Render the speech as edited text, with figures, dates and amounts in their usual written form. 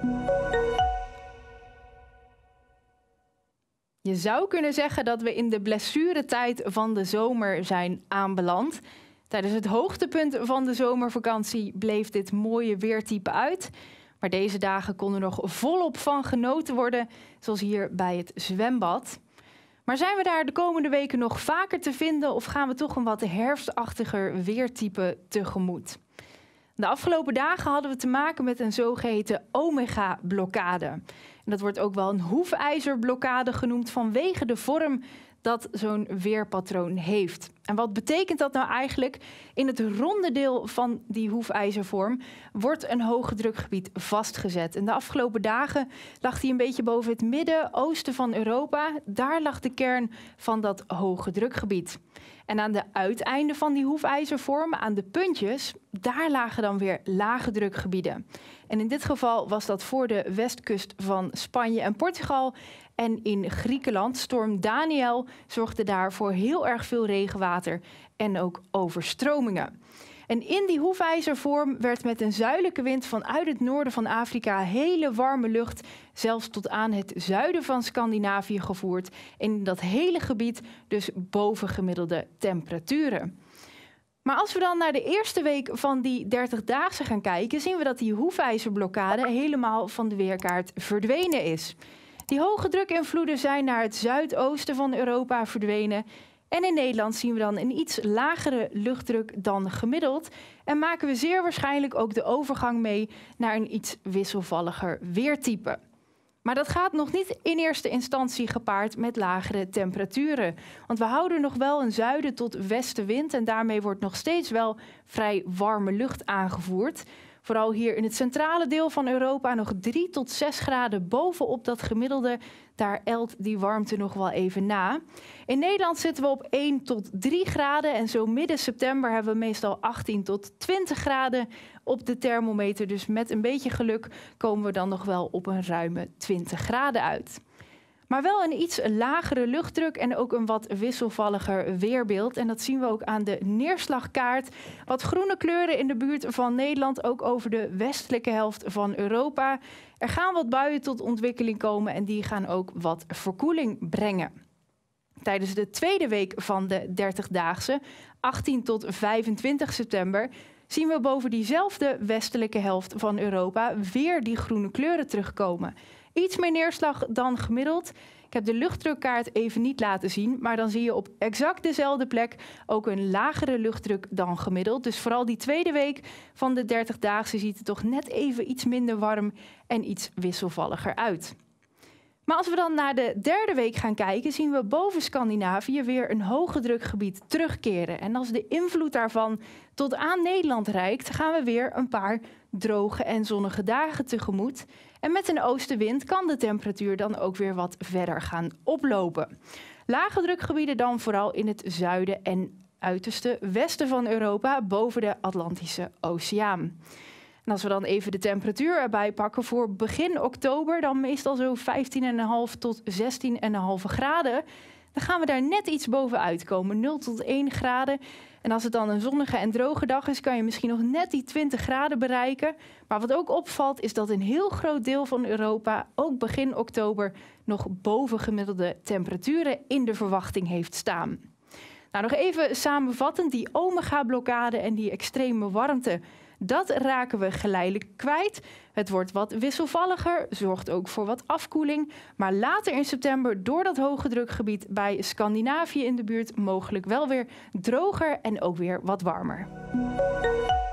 Je zou kunnen zeggen dat we in de blessuretijd van de zomer zijn aanbeland. Tijdens het hoogtepunt van de zomervakantie bleef dit mooie weertype uit. Maar deze dagen kon er nog volop van genoten worden, zoals hier bij het zwembad. Maar zijn we daar de komende weken nog vaker te vinden of gaan we toch een wat herfstachtiger weertype tegemoet? De afgelopen dagen hadden we te maken met een zogeheten omega-blokkade. En dat wordt ook wel een hoefijzerblokkade genoemd vanwege de vorm dat zo'n weerpatroon heeft. En wat betekent dat nou eigenlijk? In het ronde deel van die hoefijzervorm wordt een hoge drukgebied vastgezet. En de afgelopen dagen lag die een beetje boven het midden-oosten van Europa. Daar lag de kern van dat hoge drukgebied. En aan de uiteinden van die hoefijzervorm, aan de puntjes, daar lagen dan weer lage drukgebieden. En in dit geval was dat voor de westkust van Spanje en Portugal. En in Griekenland, storm Daniel, zorgde daar voor heel erg veel regenwater en ook overstromingen. En in die hoefijzervorm werd met een zuidelijke wind vanuit het noorden van Afrika hele warme lucht zelfs tot aan het zuiden van Scandinavië gevoerd. En in dat hele gebied dus bovengemiddelde temperaturen. Maar als we dan naar de eerste week van die 30-daagse gaan kijken, zien we dat die hoefijzerblokkade helemaal van de weerkaart verdwenen is. Die hoge drukinvloeden zijn naar het zuidoosten van Europa verdwenen. En in Nederland zien we dan een iets lagere luchtdruk dan gemiddeld. En maken we zeer waarschijnlijk ook de overgang mee naar een iets wisselvalliger weertype. Maar dat gaat nog niet in eerste instantie gepaard met lagere temperaturen. Want we houden nog wel een zuiden tot westenwind en daarmee wordt nog steeds wel vrij warme lucht aangevoerd. Vooral hier in het centrale deel van Europa nog 3 tot 6 graden bovenop dat gemiddelde. Daar elt die warmte nog wel even na. In Nederland zitten we op 1 tot 3 graden. En zo midden september hebben we meestal 18 tot 20 graden op de thermometer. Dus met een beetje geluk komen we dan nog wel op een ruime 20 graden uit. Maar wel een iets lagere luchtdruk en ook een wat wisselvalliger weerbeeld. En dat zien we ook aan de neerslagkaart. Wat groene kleuren in de buurt van Nederland, ook over de westelijke helft van Europa. Er gaan wat buien tot ontwikkeling komen en die gaan ook wat verkoeling brengen. Tijdens de tweede week van de 30-daagse, 18 tot 25 september... zien we boven diezelfde westelijke helft van Europa weer die groene kleuren terugkomen. Iets meer neerslag dan gemiddeld. Ik heb de luchtdrukkaart even niet laten zien, maar dan zie je op exact dezelfde plek ook een lagere luchtdruk dan gemiddeld. Dus vooral die tweede week van de 30-daagse ziet er toch net even iets minder warm en iets wisselvalliger uit. Maar als we dan naar de derde week gaan kijken, zien we boven Scandinavië weer een hoge drukgebied terugkeren. En als de invloed daarvan tot aan Nederland reikt, gaan we weer een paar droge en zonnige dagen tegemoet. En met een oostenwind kan de temperatuur dan ook weer wat verder gaan oplopen. Lage drukgebieden dan vooral in het zuiden en uiterste westen van Europa boven de Atlantische Oceaan. En als we dan even de temperatuur erbij pakken voor begin oktober, dan meestal zo 15,5 tot 16,5 graden. Dan gaan we daar net iets bovenuit komen, 0 tot 1 graden. En als het dan een zonnige en droge dag is, kan je misschien nog net die 20 graden bereiken. Maar wat ook opvalt, is dat een heel groot deel van Europa, ook begin oktober, nog bovengemiddelde temperaturen in de verwachting heeft staan. Nou, nog even samenvattend, die omega-blokkade en die extreme warmte, dat raken we geleidelijk kwijt. Het wordt wat wisselvalliger, zorgt ook voor wat afkoeling. Maar later in september, door dat hoge drukgebied bij Scandinavië in de buurt, mogelijk wel weer droger en ook weer wat warmer.